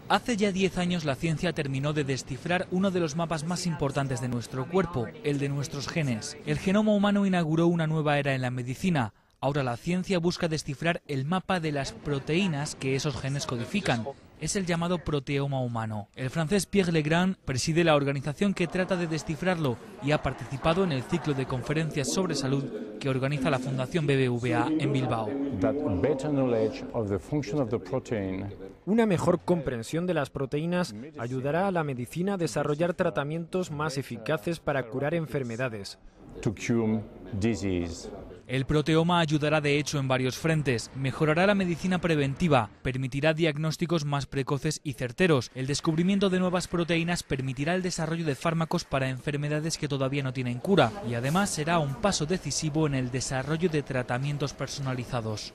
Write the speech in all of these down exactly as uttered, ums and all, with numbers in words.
Hace ya diez años la ciencia terminó de descifrar uno de los mapas más importantes de nuestro cuerpo, el de nuestros genes. El genoma humano inauguró una nueva era en la medicina. Ahora la ciencia busca descifrar el mapa de las proteínas que esos genes codifican. Es el llamado proteoma humano. El francés Pierre Legrand preside la organización que trata de descifrarlo y ha participado en el ciclo de conferencias sobre salud que organiza la Fundación B B V A en Bilbao. Una mejor comprensión de las proteínas ayudará a la medicina a desarrollar tratamientos más eficaces para curar enfermedades. El proteoma ayudará de hecho en varios frentes. Mejorará la medicina preventiva, permitirá diagnósticos más precoces y certeros. El descubrimiento de nuevas proteínas permitirá el desarrollo de fármacos para enfermedades que todavía no tienen cura y además será un paso decisivo en el desarrollo de tratamientos personalizados.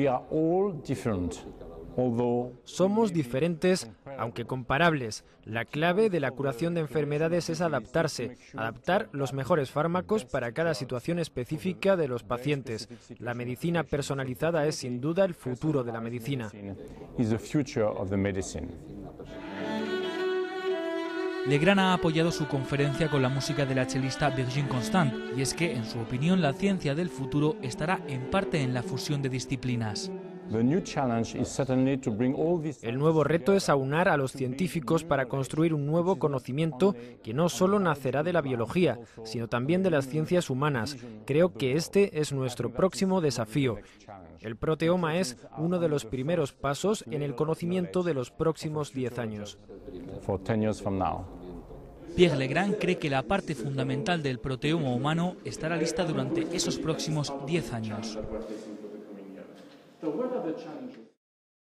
Somos diferentes, aunque comparables. La clave de la curación de enfermedades es adaptarse, adaptar los mejores fármacos para cada situación específica de los pacientes. La medicina personalizada es sin duda el futuro de la medicina. Legrand ha apoyado su conferencia con la música de la chelista Virginie Constant, y es que, en su opinión, la ciencia del futuro estará en parte en la fusión de disciplinas. El nuevo reto es aunar a los científicos para construir un nuevo conocimiento que no solo nacerá de la biología, sino también de las ciencias humanas. Creo que este es nuestro próximo desafío. El proteoma es uno de los primeros pasos en el conocimiento de los próximos diez años. Pierre Legrand cree que la parte fundamental del proteoma humano estará lista durante esos próximos diez años. So what are the challenges?